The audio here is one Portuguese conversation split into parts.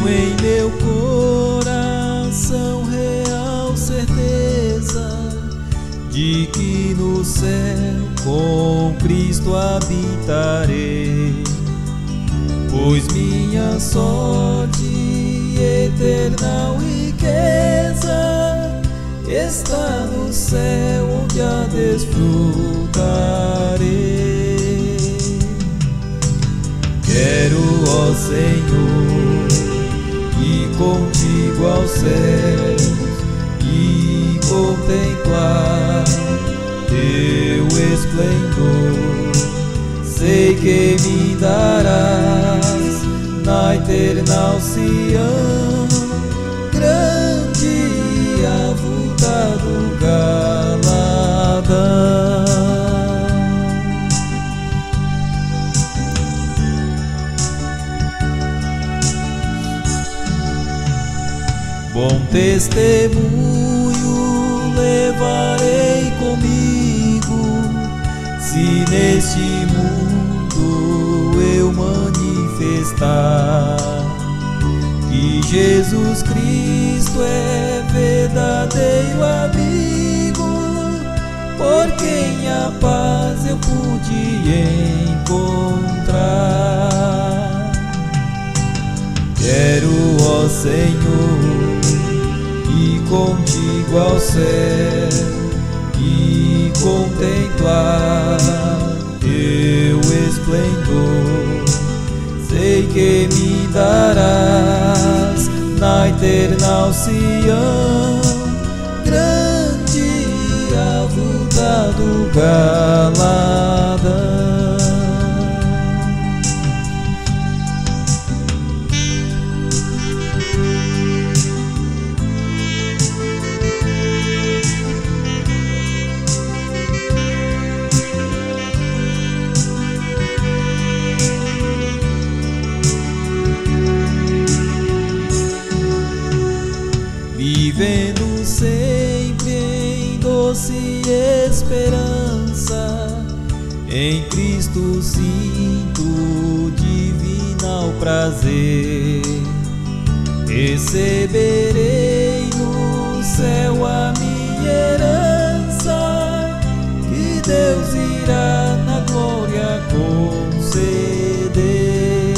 em meu coração real certeza de que no céu com Cristo habitarei, pois minha sorte e eterna riqueza está no céu onde a desfrutarei. Quero, ó Senhor, ir contigo aos céus e contemplar teu esplendor. Sei que me darás na eterna Sião grande e avultado galardão. Bom testemunho levarei comigo, se neste mundo eu manifestar que Jesus Cristo é verdadeiro amigo, por quem a paz eu pude encontrar. Quero, ó Senhor, ir contigo ao céu e contemplar teu esplendor. Sei que me darás na eterna Sião grande e avultado galardão. Vivendo sempre em doce esperança, em Cristo sinto divinal prazer. Receberei no céu a minha herança, que Deus irá na glória conceder.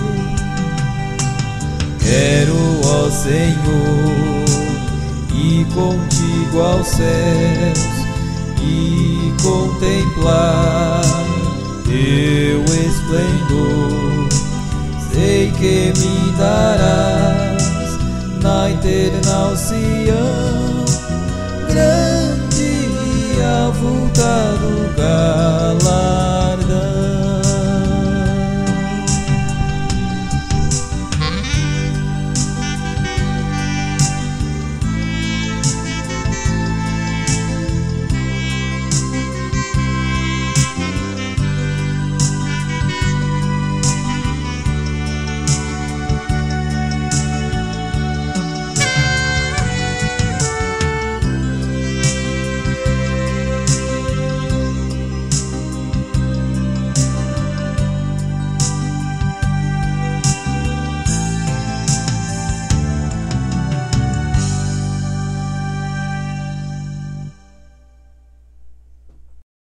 Quero, ó Senhor, ir contigo aos céus e contemplar teu esplendor. Sei que me darás na eterna Sião grande e avultado galardão.